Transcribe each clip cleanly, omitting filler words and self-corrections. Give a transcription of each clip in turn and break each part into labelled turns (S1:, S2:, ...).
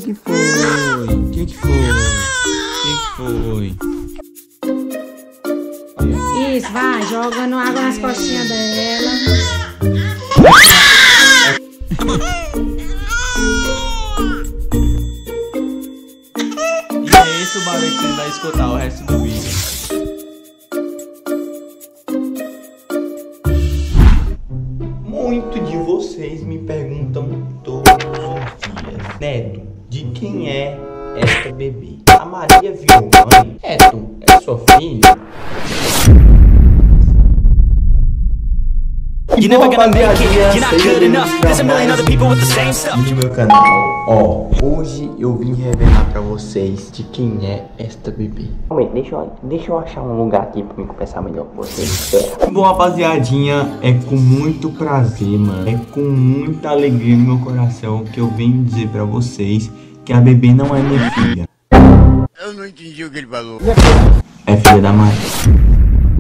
S1: que foi? O que que foi? O que que foi?
S2: Isso, vai, jogando água nas costinhas dela.
S1: E é esse o barulho que você vai escutar o resto do vídeo. Muito de vocês me perguntam todos os dias: Neto, de quem é esta bebê? A Maria virou mãe? Neto, é sua filha?
S3: You never gonna make it, you're not good enough. There's a million other people with the same stuff.
S1: No meu canal, ó, hoje eu vim revelar pra vocês de quem é esta bebê. Deixa eu achar um lugar aqui pra me conversar melhor com vocês. Bom, rapaziadinha, é com muito prazer, mano, é com muita alegria no meu coração que eu venho dizer pra vocês que a bebê não é minha filha.
S4: Eu não entendi o que ele falou.
S1: É filha da Maria.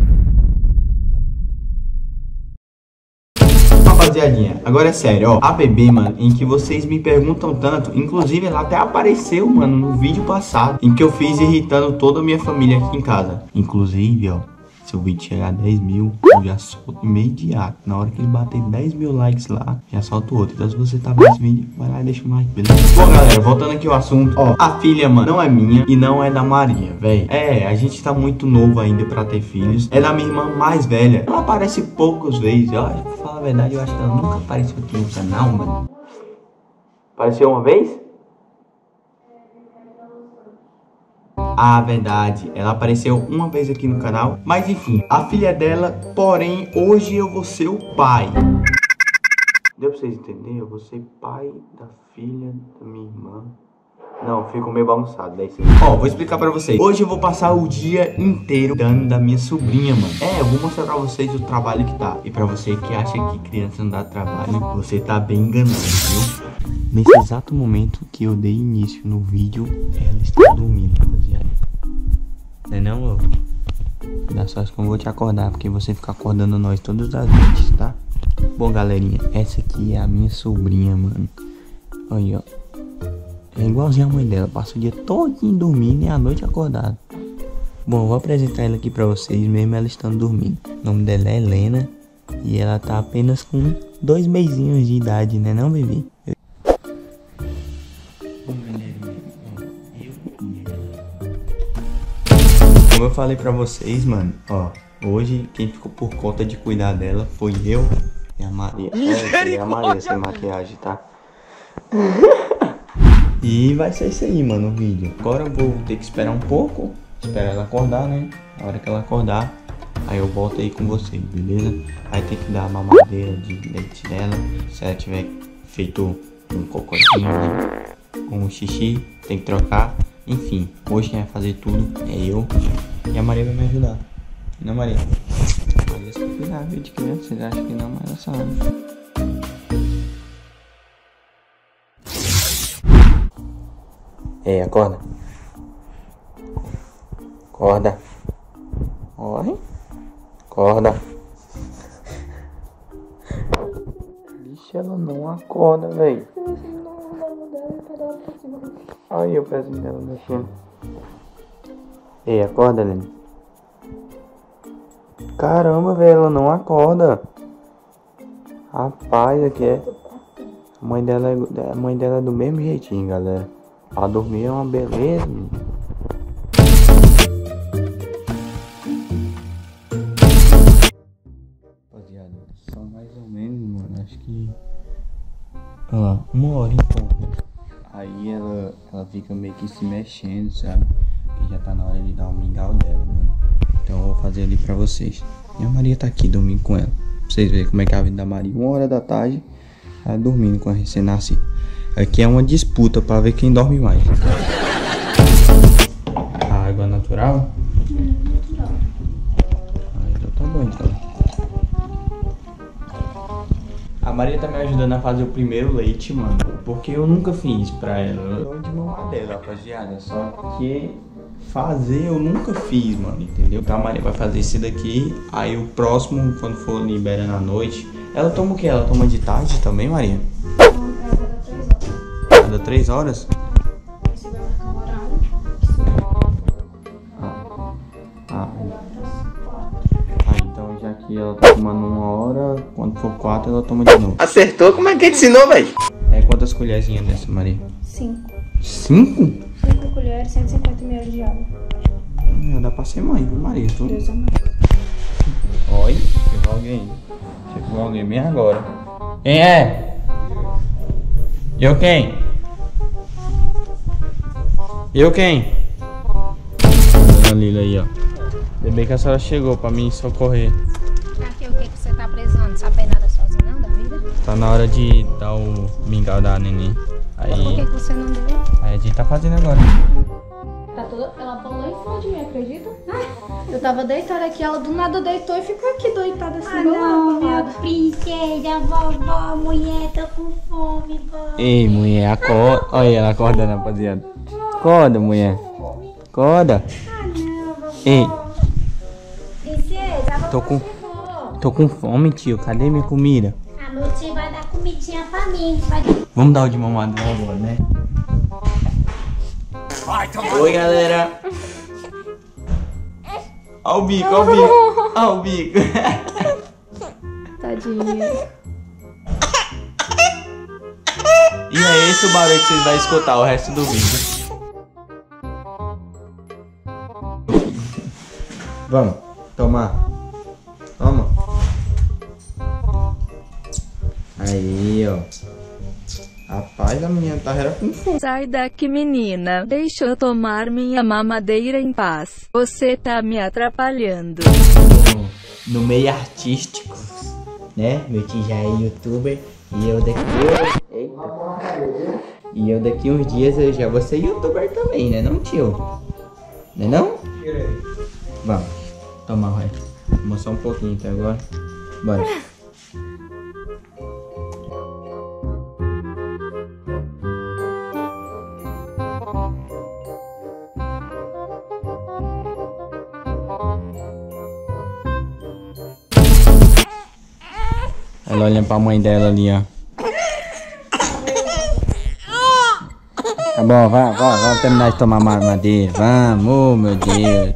S1: Rapaziadinha, agora é sério, ó, a bebê, mano, em que vocês me perguntam tanto, inclusive ela até apareceu, mano, no vídeo passado, em que eu fiz irritando toda a minha família aqui em casa. Inclusive, ó, se o vídeo chegar a 10 mil, eu já solto imediato. Na hora que ele bater 10 mil likes lá, já solto outro. Então se você tá vendo esse vídeo, vai lá e deixa um like, beleza? Bom, galera, voltando aqui ao assunto, ó, a filha, mano, não é minha e não é da Maria, velho. É, a gente tá muito novo ainda pra ter filhos. É da minha irmã mais velha. Ela aparece poucas vezes, ó, pra falar a verdade, eu acho que ela nunca apareceu aqui no canal, mano. Apareceu uma vez? Ah, verdade, ela apareceu uma vez aqui no canal. Mas enfim, a filha dela, porém, hoje eu vou ser o pai. Deu pra vocês entenderem? Eu vou ser pai da filha da minha irmã. Não, fico meio bagunçado, daí sim. Ó, vou explicar pra vocês. Hoje eu vou passar o dia inteiro dando da minha sobrinha, mano. É, eu vou mostrar pra vocês o trabalho que tá. E pra você que acha que criança não dá trabalho, você tá bem enganado, viu? Nesse exato momento que eu dei início no vídeo, ela está dormindo, rapaziada. Não é não, amor? Dá sorte que eu vou te acordar, porque você fica acordando nós todas as noites, tá? Bom, galerinha, essa aqui é a minha sobrinha, mano. Olha, ó. É igualzinha a mãe dela, passa o dia todinho dormindo e a noite acordada. Bom, eu vou apresentar ela aqui pra vocês, mesmo ela estando dormindo. O nome dela é Helena e ela tá apenas com 2 mesinhos de idade, né não, bebê? Bom, galerinha, como eu falei pra vocês, mano, ó, hoje quem ficou por conta de cuidar dela foi eu e a Maria. É a Maria sem maquiagem, tá? E vai ser isso aí, mano, o vídeo. Agora eu vou ter que esperar um pouco. Esperar ela acordar, né? Na hora que ela acordar, aí eu volto aí com vocês, beleza? Aí tem que dar a mamadeira de leite dela. Se ela tiver feito um cocôzinho, né? Um xixi, tem que trocar. Enfim, hoje quem vai fazer tudo é eu. E a Maria vai me ajudar. Não, Maria? Maria se cuidar, viu, de criança. Vocês acham que não, mas ela sabe. Ei, acorda. Acorda. Oi. Acorda. Vixe, ela não acorda, velho. Olha aí o pezinho dela mexendo. Ei, acorda, Lene. Caramba, velho, ela não acorda. Rapaz, aqui é... A mãe dela é do mesmo jeitinho, galera. Pra dormir é uma beleza, menino. Rapaziada, são mais ou menos, mano, acho que... Olha lá, 1 hora em ponto. Aí ela fica meio que se mexendo, sabe? E já tá na hora de dar um mingau dela, mano. Então eu vou fazer ali pra vocês. E a Maria tá aqui dormindo com ela. Pra vocês verem como é que é a vida da Maria. 1 hora da tarde, ela dormindo com a recém-nascida. Aqui é uma disputa pra ver quem dorme mais. A água natural? Natural. Ah, então tá bom, então. A Maria tá me ajudando a fazer o primeiro leite, mano. Porque eu nunca fiz pra ela. Eu dou de mão dela, rapaziada. Só que fazer eu nunca fiz, mano, entendeu? Então a Maria vai fazer esse daqui. Aí o próximo, quando for liberando à noite. Ela toma o que? Ela toma de tarde também, Maria? Cada 3 horas? aqui ela tá tomando 1 hora. Quando for 4, ela toma de novo.
S5: Acertou? Como é que ensinou, velho?
S1: É quantas colherzinhas dessa, Maria?
S2: 5.
S1: 5?
S2: 5 colheres, 150 ml de água.
S1: Dá pra ser mãe, viu, Maria? Tu...
S2: Deus amado.
S1: Oi, chegou alguém. Chegou alguém bem agora. Quem é? Eu quem? Eu quem? Dona Lila aí, ó. Ainda bem que a senhora chegou pra me socorrer.
S2: Aqui, o que você tá precisando? Não sabe nada sozinho não da vida?
S1: Tá na hora de dar o mingau da neném. Aí,
S2: Por que você não deu?
S1: aí a gente tá fazendo agora.
S2: Tá toda... Ela falou em cima de mim, acredita? Eu tava deitada aqui, ela do nada deitou e ficou aqui deitada assim.
S6: Não, minha princesa, vovó, mulher, tô com fome, vó.
S1: Ei, mulher, acorda. Olha ela acordando, rapaziada. Acorda, mulher. Acorda.
S6: Não, vovó.
S1: Ei,
S6: Princesa, a
S1: Tô
S6: vovó
S1: com-
S6: chegou.
S1: tô com fome, tio. Cadê minha comida?
S6: A noite vai dar comidinha pra mim. Vai...
S1: Vamos dar o de mamado do avô, né? Oi, galera. Ó o bico, ó o bico. Ó o bico.
S2: Tadinha.
S1: E é esse o barulho que vocês vão escutar o resto do vídeo. Vamos tomar. Toma. Aí, ó. Rapaz, a menina tá era com fome.
S7: Sai daqui, menina. Deixa eu tomar minha mamadeira em paz. Você tá me atrapalhando.
S5: No meio artístico, né? Meu tio já é youtuber e eu daqui... Eita. E eu daqui uns dias eu já vou ser youtuber também, né não, tio? Né não? Vamos. Tomar o resto. Vamos só um pouquinho até agora. Bora.
S1: Ela olhando pra mãe dela ali, ó. Tá bom, vamos terminar de tomar mamadeira. Vamos, meu Deus.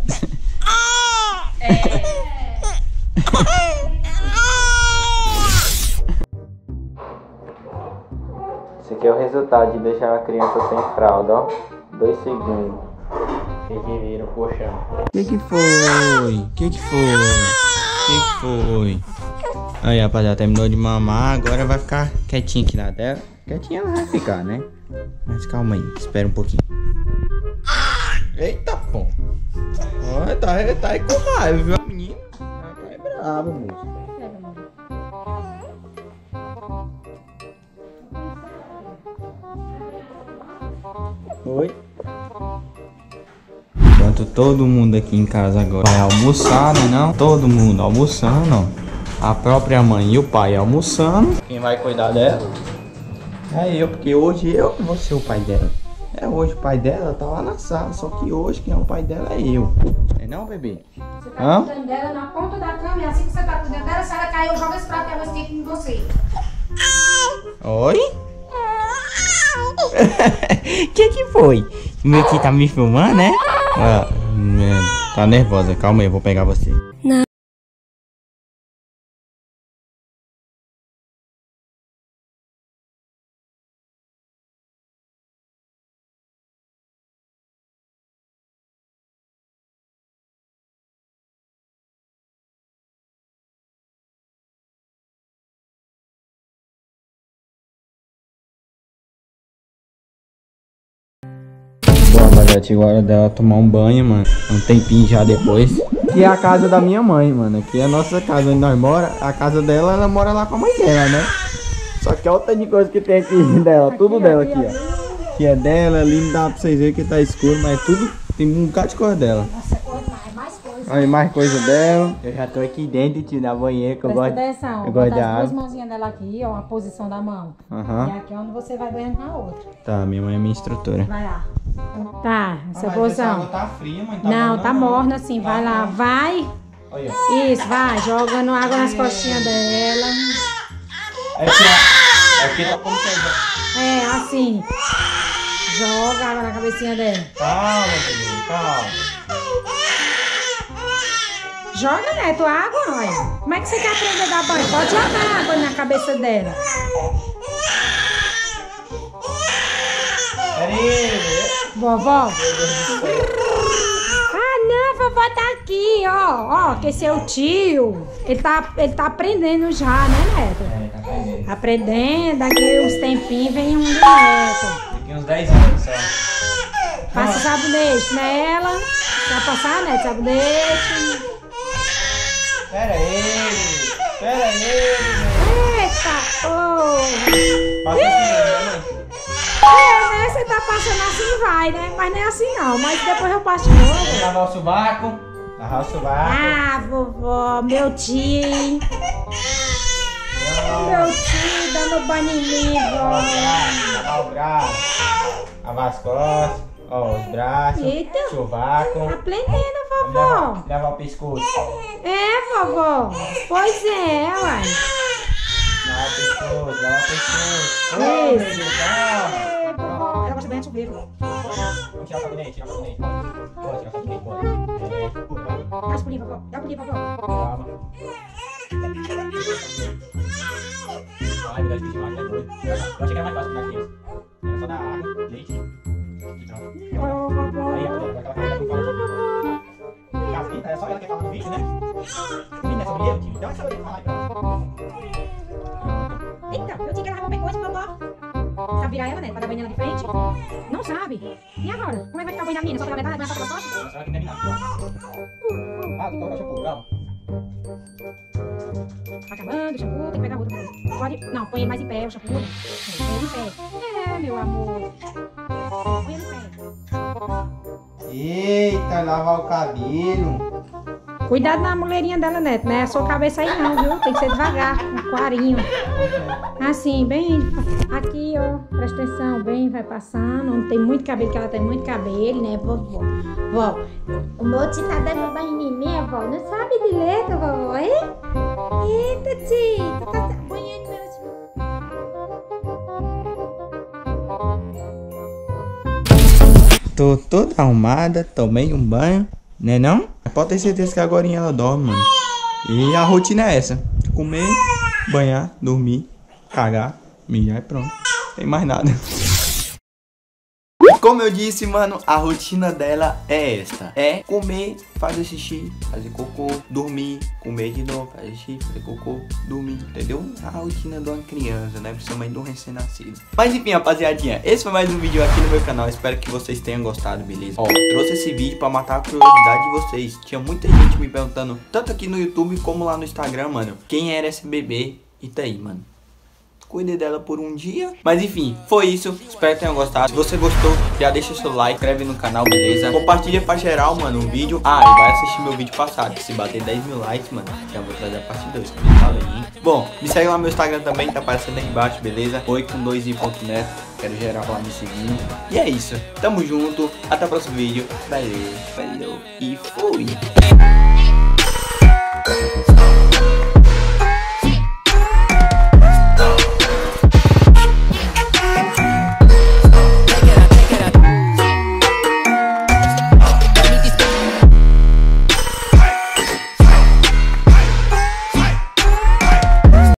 S1: Esse aqui é o resultado de deixar a criança sem fralda, ó. 2 segundos. Vocês que viram, poxa. Que foi? Que foi? Aí, rapaziada, terminou de mamar, agora vai ficar quietinha aqui na dela. Quietinha ela vai ficar, né? Mas calma aí, espera um pouquinho. Eita, pô. Olha, tá aí com raiva, viu? A menina tá brava, moço. Oi. Enquanto todo mundo aqui em casa agora vai almoçar, né não? Todo mundo almoçando, ó. A própria mãe e o pai almoçando. Quem vai cuidar dela? É eu, porque hoje eu que vou ser o pai dela. É, hoje o pai dela tá lá na sala, só que hoje quem é o pai dela é eu. É não, bebê?
S2: Você tá cuidando dela na ponta da cama e assim que você tá cuidando dela, se ela cair, eu jogo esse prato de arroz quente em você.
S1: Oi? Que foi? O meu aqui tá me filmando, né? Ah, tá nervosa, calma aí, eu vou pegar você. Bom, rapaziada, chegou a hora dela tomar um banho, mano. Um tempinho já depois. Aqui é a casa da minha mãe, mano. Aqui é a nossa casa onde nós mora. A casa dela, ela mora lá com a mãe dela, né? Só que olha o tanto de coisa que tem aqui dela. Tudo dela aqui, ó. Aqui é dela, ali não dá pra vocês verem que tá escuro, mas tudo tem um bocado de coisa dela.
S2: Nossa, coisa mais coisa.
S1: Aí mais coisa dela. Eu já tô aqui dentro, tio, da banheira, que eu
S2: Presta
S1: gosto.
S2: atenção,
S1: Eu
S2: botar
S1: gosto de
S2: as duas
S1: água.
S2: mãozinhas dela aqui, ó, a posição da mão.
S1: Aham.
S2: E aqui é onde você vai banhando com a outra.
S1: Tá, minha mãe é minha instrutora.
S2: Vai lá. Tá, essa posição.
S1: Tá fria, mãe.
S2: Não, tá morna assim, vai lá, vai.
S1: Olha.
S2: Isso, vai, jogando água nas costinhas dela.
S1: Aqui tá como você.
S2: É, assim. Joga água na cabecinha dela.
S1: Calma, bebê, calma.
S2: Joga, Neto, água, olha. Como é
S8: que você quer aprender a dar banho? Pode jogar água na cabeça dela. Vovó. Ah, não, vovó tá aqui, ó. Que seu tio, ele tá aprendendo já, né, Neto?
S5: Tá aprendendo.
S8: Aprendendo, daqui uns tempinhos vem um do Neto.
S5: Daqui uns 10 anos só.
S8: Passa sabonete nela. Vai passar, Neto, sabonete.
S5: Pera ele.
S8: Eita, ô.
S5: Passa assim, né?
S8: Né? Você tá passando assim, vai, né? Mas não é assim não, mas depois eu passo de novo.
S5: Lavar o sovaco.
S8: Ah, vovó, meu tio. Meu tio dando banho em mim, vó.
S5: Lavar o braço. Lavar as costas. Ó, os braços.
S8: Eita.
S5: Sovaco.
S8: Tá aprendendo, vovó.
S5: Lavar o pescoço.
S8: É, vovó. Pois é, uai.
S5: Lavar o pescoço.
S8: Isso.
S5: Meu Deus, calma.
S8: Ela gosta bem de chover, vovó.
S5: Vamos tirar o sabonete, Pode tirar o sabonete, pode.
S8: Dá os pulinhos, vovó. Dá o pulinho, vovó.
S5: Calma. Ai, meu Deus, que demais, é doido. Eu achei que era mais fácil pegar criança. Era só dar água, leite e pronto.
S8: Ô, vovó.
S5: Aí, agora ela tá falando com Casquita, é só ela que fala no vídeo, né? Menina, essa mulher, tio. Dá uma sabedoria pra falar aí, pronto.
S8: Eita, eu tinha que ela vai coisa, vovó. Sabe virar ela, né? Pra dar banho nela de frente? Não sabe. E agora? Como é que vai ficar o banho da menina? Só pela metade? Vai passar pela costa?
S5: Será que não é nada? Ah, tem que colocar o shampoo, calma.
S8: Tá acabando o shampoo, tem que pegar outro. Pode... Não, põe ele mais em pé, o shampoo. Põe ele em pé. É, meu amor. Põe ele em pé.
S5: Eita, lavar o cabelo.
S8: Cuidado na mulherinha dela, Neto. Não é a sua cabeça aí não, viu? Tem que ser devagar, com carinho. Assim, bem... Aqui, ó. Presta atenção, bem, vai passando. Onde tem muito cabelo, que ela tem muito cabelo, né, vovó? Vó, o meu tio tá dando banho em mim, vó. Não sabe de letra, vovó, hein? Eita, tio. Tu tá banhando meu tio.
S1: Tô toda arrumada, tomei um banho, né não? Pode ter certeza que agora ela dorme, mano. E a rotina é essa: comer, banhar, dormir, cagar, mijar e pronto. Tem mais nada. Como eu disse, mano, a rotina dela é esta: é comer, fazer xixi, fazer cocô, dormir, comer de novo, fazer xixi, fazer cocô, dormir, entendeu? A rotina de uma criança, né? Principalmente de um recém-nascido. Mas enfim, rapaziadinha, esse foi mais um vídeo aqui no meu canal. Espero que vocês tenham gostado, beleza? Ó, trouxe esse vídeo pra matar a curiosidade de vocês. Tinha muita gente me perguntando, tanto aqui no YouTube como lá no Instagram, mano, quem era esse bebê. E tá aí, mano. Cuidei dela por um dia. Mas enfim, foi isso. Espero que tenham gostado. Se você gostou, já deixa o seu like, inscreve no canal, beleza? Compartilha pra geral, mano, o vídeo. Ah, e vai assistir meu vídeo passado, que se bater 10 mil likes, mano, já vou trazer a parte 2, como eu falei, hein? Bom, me segue lá no meu Instagram também, tá aparecendo aí embaixo, beleza? oi2i.neto. Quero geral lá me seguindo. E é isso. Tamo junto. Até o próximo vídeo. Valeu, falou e fui.